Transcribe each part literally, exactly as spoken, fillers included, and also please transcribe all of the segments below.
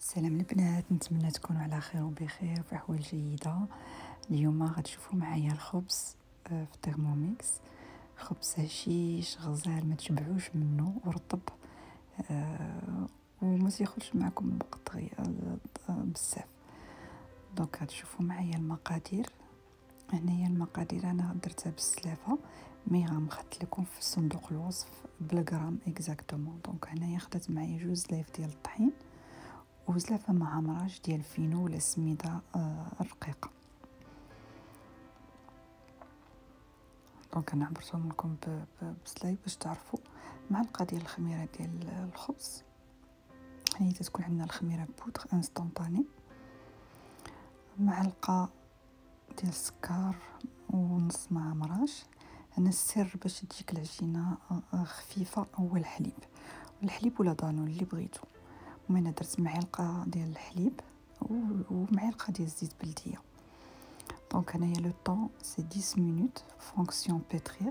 سلام البنات، نتمنى تكونوا على خير وبخير في احوال جيده. اليوم غتشوفوا معايا الخبز آه، في ترموميكس. خبز هشيش غزال ما تشبعوش منه ورطب آه، وما تاخذش معكم وقت غي- آه، بزاف. دونك غتشوفوا معايا المقادير. هنايا المقادير انا درتها بالسلافه، مي غنخط لكم في صندوق الوصف بالغرام اكزاكتومون. دونك هنايا خدات معايا جوج لايف ديال الطحين وزلافه مع مراج ديال الفينو ولا السميده آه الرقيقه. دونك انا عبرتهم لكم بسلايد باش تعرفوا. معلقه ديال الخميره ديال الخبز، هي تكون عندنا الخميره بودر انستونطاني، معلقه ديال السكر ونص مع مراج. هنا السر باش تجيك العجينه خفيفه هو الحليب، الحليب ولا دانون اللي بغيتو. ومن درت معلقه ديال الحليب ومعلقه ديال الزيت بلديه. دونك هنايا لو طون سي عشر مينوت فونكسيون بيترير.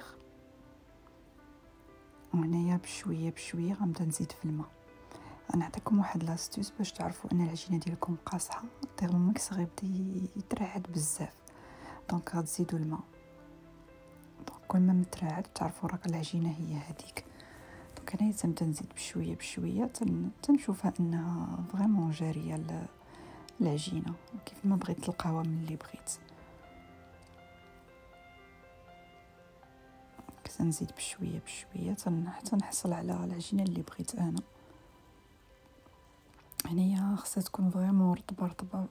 وهنايا بشويه بشويه غنبدا نزيد في الماء. انا نعطيكم واحد لاستوس باش تعرفوا ان العجينه ديالكم قاصحه، الترموميكس غيبدا يترعد بزاف. دونك غتزيدوا الماء، دونك كل ما مترعد تعرفوا راك العجينه هي هذيك. دونك هنايا تنبدا نزيد بشويه بشويه تن... تنشوفها انها فريمون جاريه العجينه كيف ما بغيت القوام اللي بغيت. كنزيد بشويه بشويه حتى نحصل على العجينه اللي بغيت انا. هنايا خصها تكون فريمون رطبه رطبه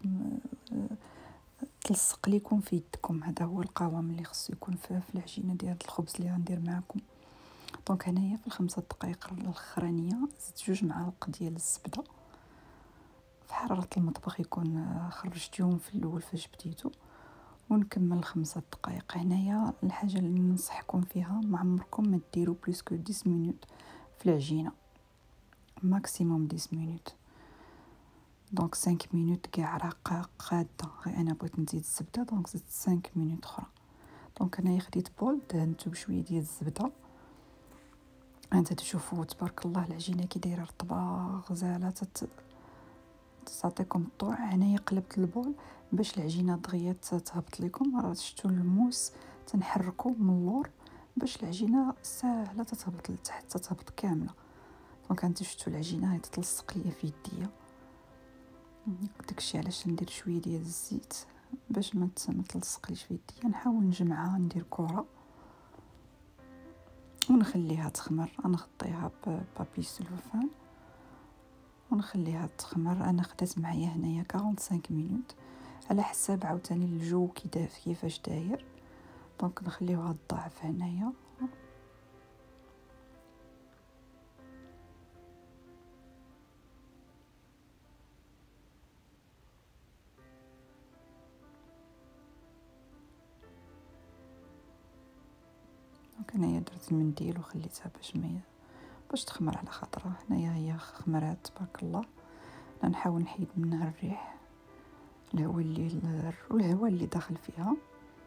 تلصق ليكم في يدكم. هذا هو القوام اللي خصو يكون في العجينه ديال الخبز اللي غندير معكم. دونك هنايا في الخمسة دقائق الاخرانيه زدت جوج معالق ديال الزبده في حراره المطبخ يكون خرجتيهم في الاول فاش بديتو، ونكمل خمسة دقائق. هنايا الحاجه اللي ننصحكم فيها ما عمركم ما ديروا بلوس كو عشر مينوت في العجينه، ماكسيموم عشر مينوت. دونك خمسة مينوت كاع راه قاده، غير انا بغيت نزيد الزبده دونك زدت خمسة مينوت اخرى. دونك انايا خديت بول دهنتو بشويه ديال الزبده. انت تشوفوا تبارك الله العجينه كي دايره رطبه غزاله تت... تعطيكم الطوع. هنايا قلبت البول باش العجينه دغيا تهبط لكم. راه شفتوا الموس تنحركوا من اللور باش العجينه ساهله تتهبط لتحت تتهبط كامله. دونك انت شفتوا العجينه هي تتلصق ليا في يديا. داكشي علاش ندير شويه ديال الزيت باش ما تلصقليش في يديا. نحاول نجمعها ندير كره ونخليها تخمر. نغطيها ببابي سلوفان ونخليها تخمر. انا خدات معايا هنايا خمسة وأربعين مينوت على حساب عاوتاني الجو كي كيفاش داير. دونك نخليوها تضاعف هنايا. دونك هنايا درت المنديل وخليتها باش ما باش تخمر على خاطرها. هنايا هي خمرات تبارك الله. نحاول نحيد منها الريح، الهواء اللي الهواء اللي داخل فيها،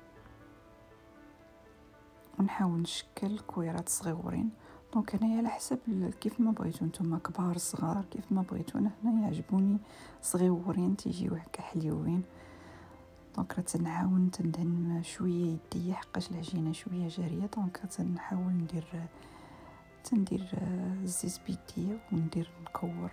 ونحاول نشكل كويرات صغيورين. دونك هنايا على حسب كيف ما بغيتو نتوما، كبار صغار كيف ما بغيتو. انا هنا يعجبوني صغيورين تيجيو هكا حليوين. دونك راه تنحاول تندهن شويه يديا حقاش العجينه شويه جاريه. دونك تنحاول ندير تندير الزيت بيديا وندير نكور.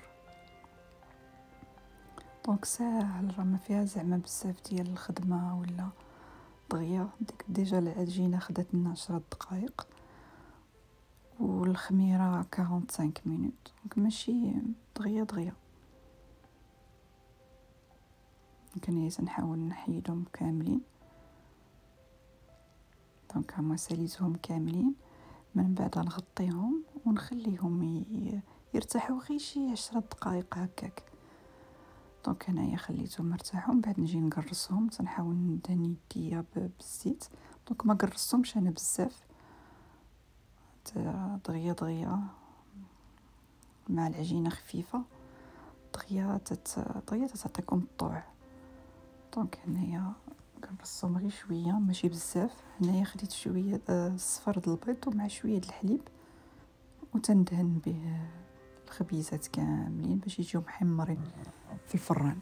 دونك ساهل، راه ما فيها زعما بزاف ديال الخدمه ولا دغيا. ديك ديجا العجينه خدات لنا عشرة دقائق والخميره خمسة وأربعين مينوت. دونك ماشي دغيا دغيا. يمكن نحاول نحيدهم كاملين. دونك هما ساليتهم كاملين، من بعد نغطيهم ونخليهم يرتاحوا غير شي عشرة دقائق هكاك. دونك هنايا خليتهم ارتاحوا، من بعد نجي نقرصهم. تنحاول ندهن يديا بالزيت. دونك ما قرصهمش انا بزاف، دغيا دغيا مع العجينه خفيفه دغيا تت دغيا تعطيكم الطوع. دونك هنايا كنقصهم غير شويه ماشي بزاف. هنايا خديت شويه الصفر د البيض ومع شويه د الحليب وتندهن به الخبيزات كاملين باش يجيو محمرين. في الفران.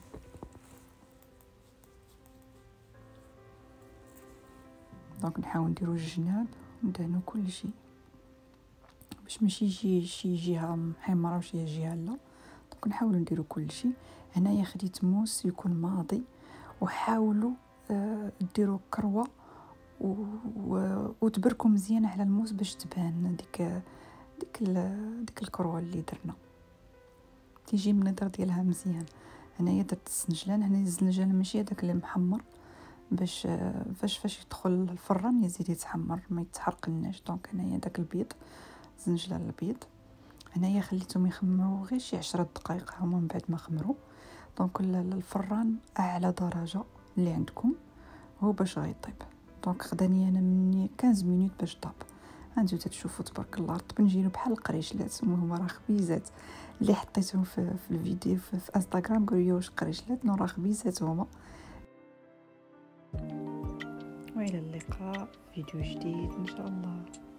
دونك نحاول نديرو الجناب وندهنو كل شيء باش ماشي يجي شي جهه محمره وشي جهه لا. دونك نحاولوا نديرو كل شيء. هنايا خديت موس يكون ماضي، وحاولوا آه ديروا كروه و... و... وتبركوا مزيان على الموس باش تبان ديك ديك ال... ديك الكروه اللي درنا تيجي من النظر ديالها مزيان. هنايا درت السنجلان. هنا الزنجان ماشي هذاك اللي محمر، باش فاش فاش يدخل الفران يزيد يتحمر ما يتحرقناش. دونك هنايا داك البيض، زنجلان البيض. هنايا خليتهم يخمروا غير شي عشرة دقائق هما من بعد ما خمروا. دونك الفران اعلى درجه اللي عندكم هو باش غيطيب. دونك خداني انا مني خمسطاش مينوت باش طاب. هانتو تشوفوا تبارك الله طبنجينو بحال القريشلات، هما راه خبيزات. اللي حطيتهم في, في الفيديو في, في انستغرام قولوا واش قريشلات، نو راه خبيزات هما. والى اللقاء فيديو جديد ان شاء الله.